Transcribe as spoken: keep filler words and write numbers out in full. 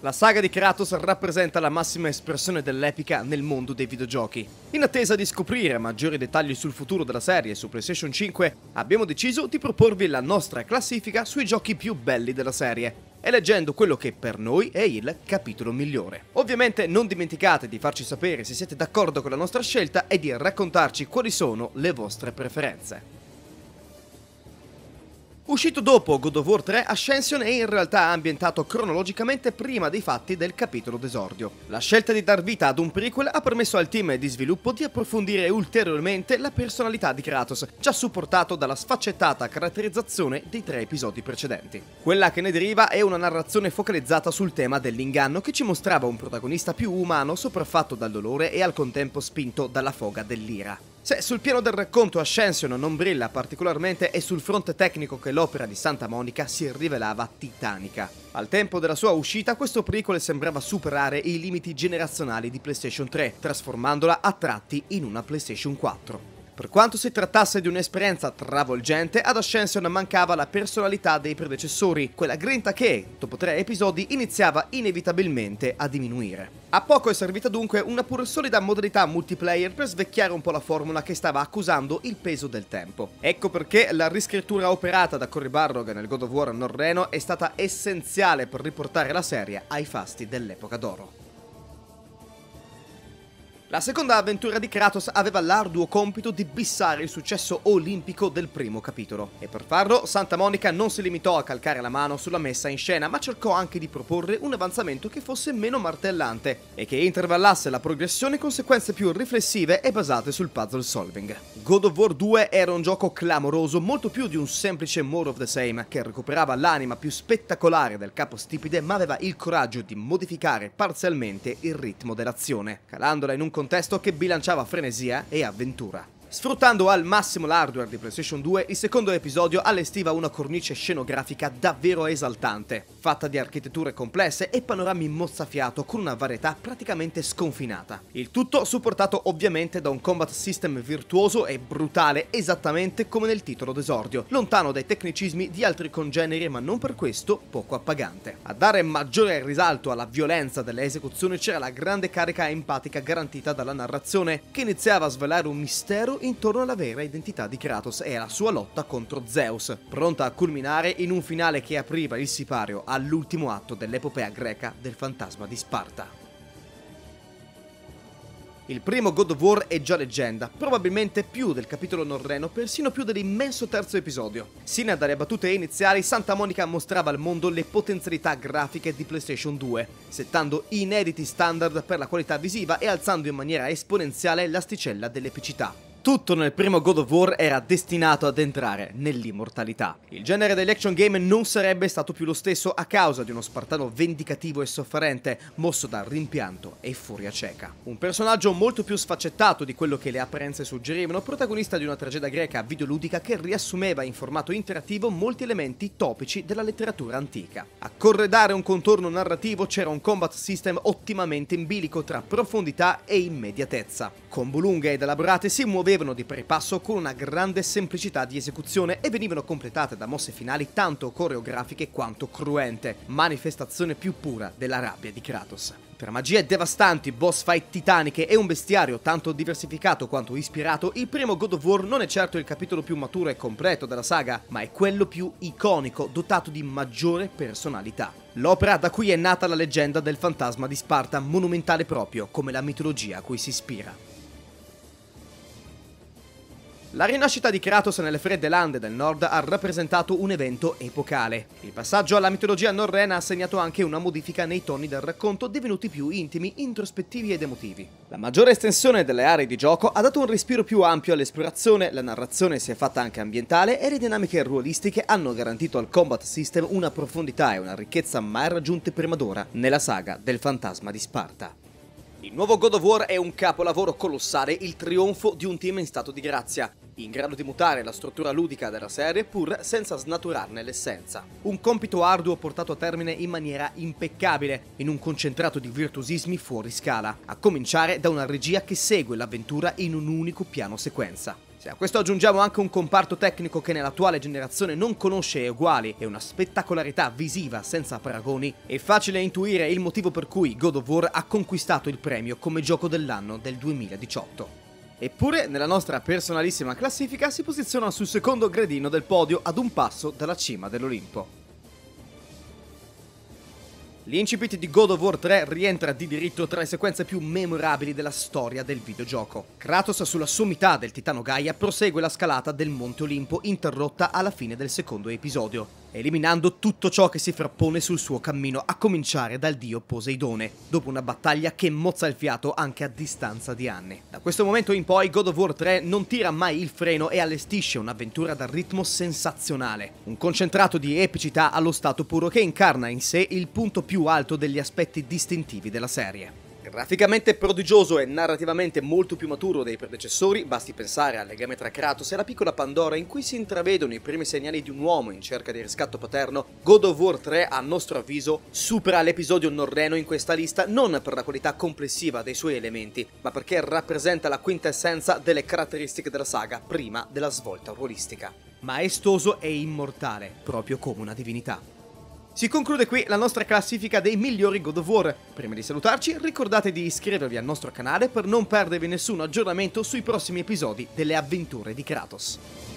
La saga di Kratos rappresenta la massima espressione dell'epica nel mondo dei videogiochi. In attesa di scoprire maggiori dettagli sul futuro della serie su PlayStation cinque, abbiamo deciso di proporvi la nostra classifica sui giochi più belli della serie, eleggendo quello che per noi è il capitolo migliore. Ovviamente non dimenticate di farci sapere se siete d'accordo con la nostra scelta e di raccontarci quali sono le vostre preferenze. Uscito dopo God of War tre, Ascension è in realtà ambientato cronologicamente prima dei fatti del capitolo d'esordio. La scelta di dar vita ad un prequel ha permesso al team di sviluppo di approfondire ulteriormente la personalità di Kratos, già supportato dalla sfaccettata caratterizzazione dei tre episodi precedenti. Quella che ne deriva è una narrazione focalizzata sul tema dell'inganno, che ci mostrava un protagonista più umano sopraffatto dal dolore e al contempo spinto dalla foga dell'ira. Se sul piano del racconto Ascension non brilla particolarmente, è sul fronte tecnico che l'opera di Santa Monica si rivelava titanica. Al tempo della sua uscita, questo prequel sembrava superare i limiti generazionali di PlayStation tre, trasformandola a tratti in una PlayStation quattro. Per quanto si trattasse di un'esperienza travolgente, ad Ascension mancava la personalità dei predecessori, quella grinta che, dopo tre episodi, iniziava inevitabilmente a diminuire. A poco è servita dunque una pur solida modalità multiplayer per svecchiare un po' la formula che stava accusando il peso del tempo. Ecco perché la riscrittura operata da Cory Barlog nel God of War norreno è stata essenziale per riportare la serie ai fasti dell'epoca d'oro. La seconda avventura di Kratos aveva l'arduo compito di bissare il successo olimpico del primo capitolo, e per farlo Santa Monica non si limitò a calcare la mano sulla messa in scena, ma cercò anche di proporre un avanzamento che fosse meno martellante e che intervallasse la progressione con sequenze più riflessive e basate sul puzzle solving. God of War due era un gioco clamoroso, molto più di un semplice more of the same, che recuperava l'anima più spettacolare del capo stipite, ma aveva il coraggio di modificare parzialmente il ritmo dell'azione, calandola in un contesto che bilanciava frenesia e avventura. Sfruttando al massimo l'hardware di PlayStation due, il secondo episodio allestiva una cornice scenografica davvero esaltante, fatta di architetture complesse e panorami mozzafiato con una varietà praticamente sconfinata. Il tutto supportato ovviamente da un combat system virtuoso e brutale, esattamente come nel titolo d'esordio, lontano dai tecnicismi di altri congeneri ma non per questo poco appagante. A dare maggiore risalto alla violenza delle esecuzioni c'era la grande carica empatica garantita dalla narrazione, che iniziava a svelare un mistero intorno alla vera identità di Kratos e alla sua lotta contro Zeus, pronta a culminare in un finale che apriva il sipario all'ultimo atto dell'epopea greca del fantasma di Sparta. Il primo God of War è già leggenda, probabilmente più del capitolo norreno, persino più dell'immenso terzo episodio. Sino dalle battute iniziali, Santa Monica mostrava al mondo le potenzialità grafiche di PlayStation due, settando inediti standard per la qualità visiva e alzando in maniera esponenziale l'asticella dell'epicità. Tutto nel primo God of War era destinato ad entrare nell'immortalità. Il genere degli action game non sarebbe stato più lo stesso a causa di uno spartano vendicativo e sofferente, mosso da rimpianto e furia cieca. Un personaggio molto più sfaccettato di quello che le apparenze suggerivano, protagonista di una tragedia greca videoludica che riassumeva in formato interattivo molti elementi topici della letteratura antica. A corredare un contorno narrativo c'era un combat system ottimamente in bilico tra profondità e immediatezza. Combo lunghe ed elaborate si muovevano di pari passo con una grande semplicità di esecuzione e venivano completate da mosse finali tanto coreografiche quanto cruente, manifestazione più pura della rabbia di Kratos. Per magie devastanti, boss fight titaniche e un bestiario tanto diversificato quanto ispirato, il primo God of War non è certo il capitolo più maturo e completo della saga, ma è quello più iconico, dotato di maggiore personalità. L'opera da cui è nata la leggenda del fantasma di Sparta, monumentale proprio come la mitologia a cui si ispira. La rinascita di Kratos nelle fredde lande del nord ha rappresentato un evento epocale. Il passaggio alla mitologia norrena ha segnato anche una modifica nei toni del racconto, divenuti più intimi, introspettivi ed emotivi. La maggiore estensione delle aree di gioco ha dato un respiro più ampio all'esplorazione, la narrazione si è fatta anche ambientale e le dinamiche ruolistiche hanno garantito al combat system una profondità e una ricchezza mai raggiunte prima d'ora nella saga del fantasma di Sparta. Il nuovo God of War è un capolavoro colossale, il trionfo di un team in stato di grazia, in grado di mutare la struttura ludica della serie pur senza snaturarne l'essenza. Un compito arduo portato a termine in maniera impeccabile, in un concentrato di virtuosismi fuori scala, a cominciare da una regia che segue l'avventura in un unico piano sequenza. Se a questo aggiungiamo anche un comparto tecnico che nell'attuale generazione non conosce eguali e una spettacolarità visiva senza paragoni, è facile intuire il motivo per cui God of War ha conquistato il premio come gioco dell'anno del duemiladiciotto. Eppure, nella nostra personalissima classifica si posiziona sul secondo gradino del podio ad un passo dalla cima dell'Olimpo. L'incipit di God of War tre rientra di diritto tra le sequenze più memorabili della storia del videogioco. Kratos sulla sommità del titano Gaia prosegue la scalata del Monte Olimpo interrotta alla fine del secondo episodio, eliminando tutto ciò che si frappone sul suo cammino, a cominciare dal dio Poseidone, dopo una battaglia che mozza il fiato anche a distanza di anni. Da questo momento in poi God of War tre non tira mai il freno e allestisce un'avventura dal ritmo sensazionale, un concentrato di epicità allo stato puro che incarna in sé il punto più alto degli aspetti distintivi della serie. Graficamente prodigioso e narrativamente molto più maturo dei predecessori, basti pensare al legame tra Kratos e la piccola Pandora in cui si intravedono i primi segnali di un uomo in cerca di riscatto paterno, God of War tre, a nostro avviso, supera l'episodio norreno in questa lista non per la qualità complessiva dei suoi elementi, ma perché rappresenta la quintessenza delle caratteristiche della saga prima della svolta ruolistica. Maestoso e immortale, proprio come una divinità. Si conclude qui la nostra classifica dei migliori God of War. Prima di salutarci, ricordate di iscrivervi al nostro canale per non perdervi nessun aggiornamento sui prossimi episodi delle avventure di Kratos.